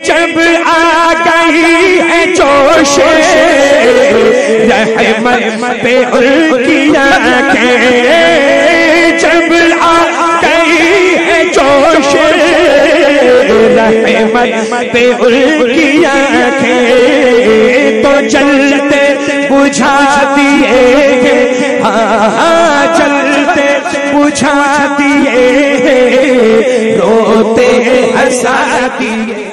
जब आ गई है जोश रहमत पे उनकी आंखें, जब आ गई है जोश रहमत पे उनकी आंखें, तो जलते बुझा दिए, हाँ जलते बुझा दिए, रोते हंसा दिए।